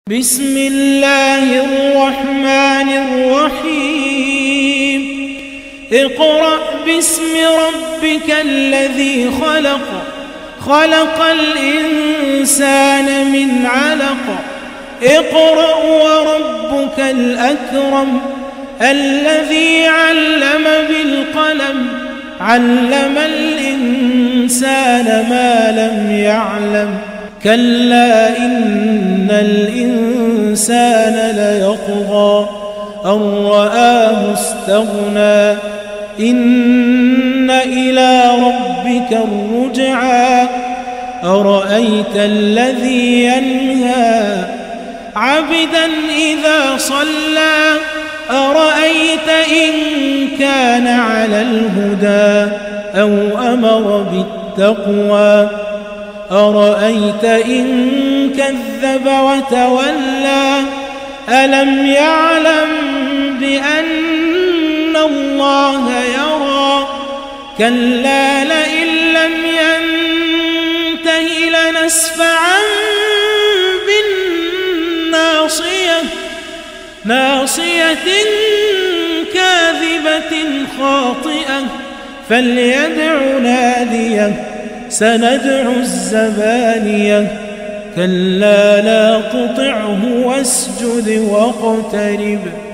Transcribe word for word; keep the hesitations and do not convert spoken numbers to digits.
بسم الله الرحمن الرحيم اقرأ باسم ربك الذي خلق خلق الإنسان من علق اقرأ وربك الأكرم الذي علم بالقلم علم الإنسان ما لم يعلم كلا إن الإنسان ليطغى أن رآه استغنى إن إلى ربك الرجعى أرأيت الذي ينهى عبدا إذا صلى أرأيت إن كان على الهدى أو أمر بالتقوى أرأيت إن كذب وتولى ألم يعلم بأن الله يرى كلا لئن لم ينته لنسفعا بالناصية ناصية كاذبة خاطئة فليدع ناديه سندع الزبانية كلا لا تطعه واسجد واقترب